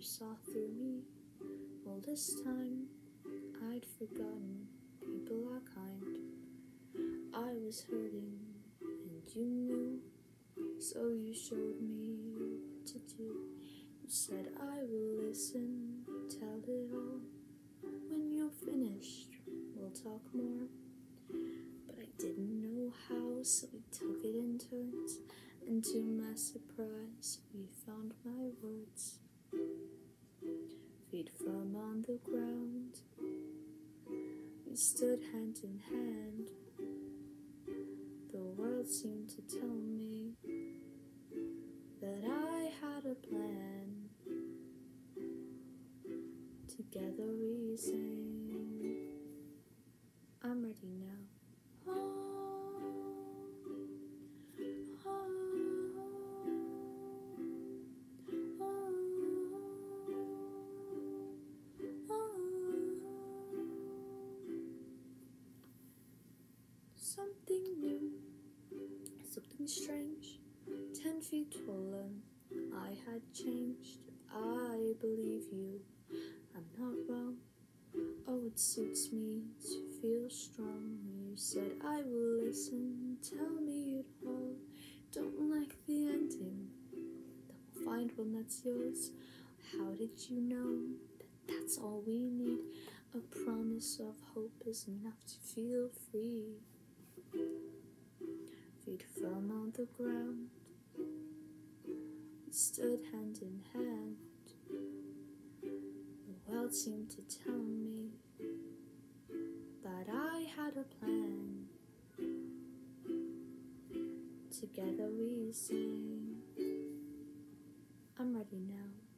saw through me. All this time I'd forgotten people are kind. I was hurting and you knew, so you showed me what to do. You said I will listen, tell it all. When you're finished, we'll talk more. But I didn't know how, so we took it in turns. And to my surprise, we found my words. Feet firm on the ground, we stood hand in hand. The world seemed to tell me that I had a plan. Together we sang, I'm ready now. Something new, something strange, 10 feet taller, I had changed. I believe you, I'm not wrong. Oh, it suits me to feel strong. You said I will listen, tell me it all. Don't like the ending, then we'll find one that's yours. How did you know that that's all we need? A promise of hope is enough to feel free. Feet firm on the ground, we stood hand in hand. The world seemed to tell me that I had a plan. Together we sang, I'm ready now.